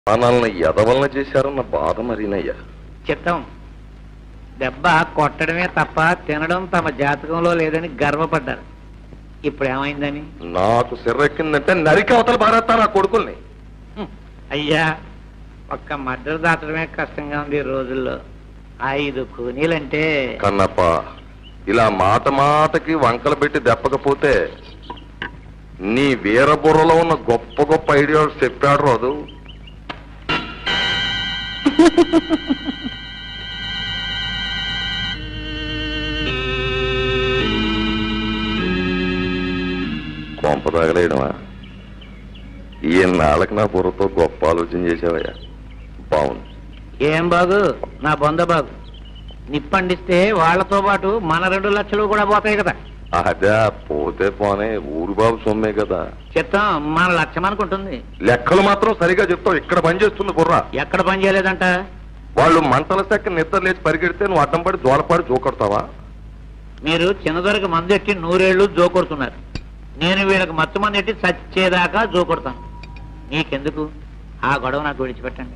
మనల్ని ఎదవలన చేశారన్న బాధ మరినయ్యా. చిత్తం దెబ్బ కొట్టడమే తప్ప తినడం తమ జాతకంలో లేదని గర్వపడ్డారు. ఇప్పుడు ఏమైందని? నాకు సిర్రెక్కిందంటే నరికి అవతల భారత నా కొడుకుల్ని. అయ్యా, ఒక్క మద్దతు దాటడమే కష్టంగా ఉంది ఈ రోజుల్లో. 5 కూనీలంటే. కన్నప్ప, ఇలా మాట మాటకి వంకలు పెట్టి దెప్పకపోతే నీ వీరబుర్రలో ఉన్న గొప్ప గొప్ప ఐడియాలు చెప్పాడు రోజు. కొంప తగలేయడమా? ఈనాళ్ళకి నా బుర్రతో గొప్ప ఆలోచన చేసావయ్యా. బాగుంది. ఏం బాగు? నా బొంద బాగు. నిప్పండిస్తే వాళ్లతో పాటు మన 2 లక్షలు కూడా పోతాయి కదా. అదే పోతే పోనే, ఊరు బాబు సొమ్మే కదా. చిత్తం మన లక్ష్యం అనుకుంటుంది. లెక్కలు మాత్రం సరిగా చెప్తావు. ఇక్కడ పని చేస్తుంది బుర్ర. ఎక్కడ పని చేయలేదంట? వాళ్ళు మంటల సెక్క నిద్ర లేచి పరిగెడితే నువ్వు అడ్డం పడి జోలపాడి జోకొడతావా? మీరు చిన్నదొరకు మందు ఎట్టి 100 ఏళ్ళు జోకొడుతున్నారు. నేను వీళ్ళకి మత్తు మంది ఎట్టి చచ్చేదాకా జోకొడతాను. నీకెందుకు ఆ గొడవ? నాకు విడిచిపెట్టండి.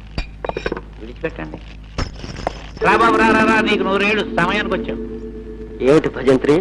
రా బాబు, రా రా, నీకు 100 ఏళ్ళు సమయానికి వచ్చావు. ఏమిటి భజంత్రి?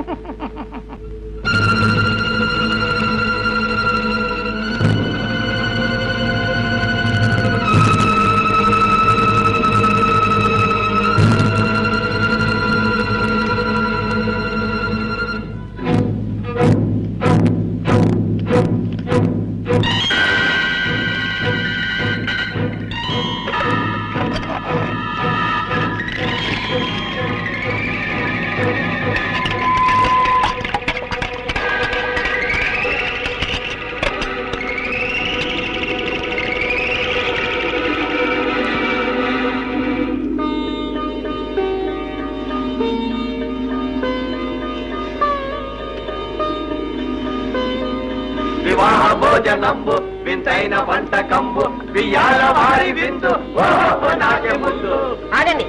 భోజనంబు వింతైన వంటకంబు బియ్యాల వారి విందు నాకే ముందు. ఆగండి.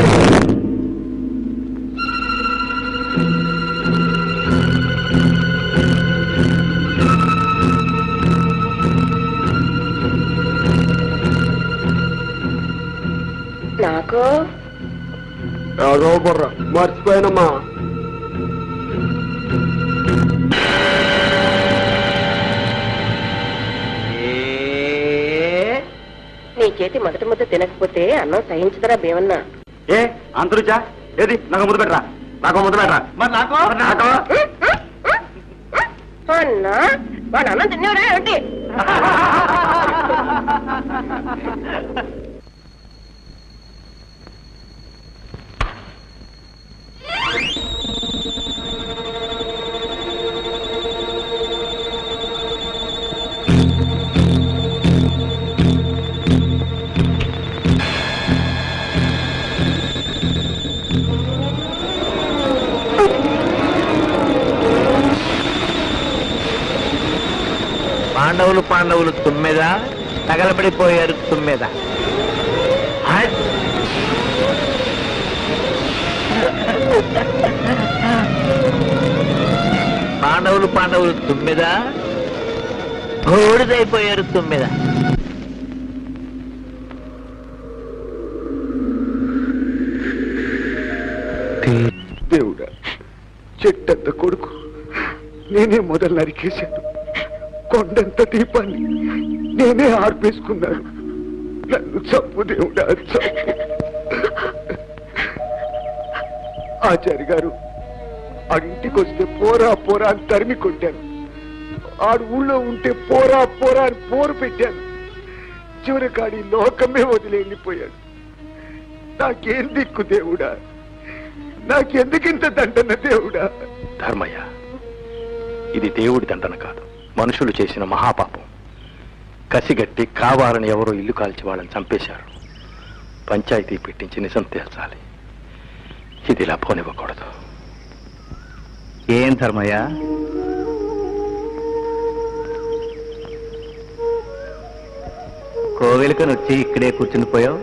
నాకు బుర్ర మర్చిపోయానమ్మా. నీ చేతి మొదటి ముద్ద తినకపోతే అన్నం సహించదరా భీమన్నా? ఏ అంతరుచా? ఏది నాకు ముద్దు పెట్టరా? నాకు ముద్దు పెట్టరా? మరి నాకు అన్నా వాడు అన్నం తినేవరా ఏంటి? పాండవులు తుమ్మెద తగలబడిపోయారు. తుమ్మెద పాండవులు తుమ్మెద బూడిదైపోయారు. తుమ్మెద దేవుడా, చెట్టంత కొడుకు నేనే మొదలు నరికేశాను. కొండంత దీపాన్ని నేనే ఆర్పేసుకున్నాను. నన్ను చంపు దేవుడా, చంపు. ఆచార్య గారు ఆ ఇంటికి వస్తే పోరా పోరా అని తరిమి కొట్టాను. ఆడు ఊళ్ళో ఉంటే పోరా పోరా అని పోరు పెట్టాను. చివరికాడి లోకమే వదిలి వెళ్ళిపోయాడు. నాకేం దిక్కు దేవుడా? నాకెందుకింత దండన దేవుడా? ధర్మయ్య, ఇది దేవుడి దండన కాదు, మనుషులు చేసిన మహాపాపం. కసిగట్టి కావాలని ఎవరో ఇల్లు కాల్చి వాళ్ళని చంపేశారు. పంచాయతీ పెట్టించి నిజం తేల్చాలి. ఇది ఇలా పోనివ్వకూడదు. ఏం ధర్మయ్య, కోవెలకని వచ్చి ఇక్కడే కూర్చుని పోయావు?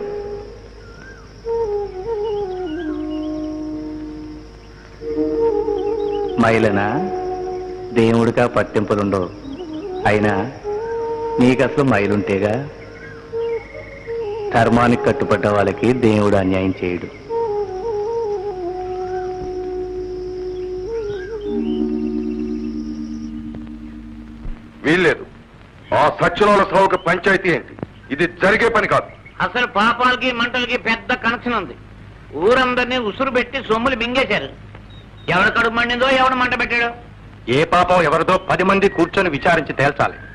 మైలనా దేవుడికా పట్టింపులుండవు. అయినా నీకు అసలు మైలుంటేగా ధర్మానికి కట్టుబడ్డ వాళ్ళకి దేవుడు అన్యాయం చేయడు. వీల్లేదు. ఆ సత్యనాల సావుకి పంచాయతీ ఏంటి? ఇది జరిగే పని కాదు. అసలు పాపాలకి మంటలకి పెద్ద కనెక్షన్ ఉంది. ఊరందరినీ ఉసురు పెట్టి సొమ్ములు మింగేశారు. ఎవడ కడుపు మండిందో ఎవడ మంట పెట్టాడో. ఏ పాపం ఎవరిదో 10 మంది కూర్చొని విచారించి తేల్చాలి.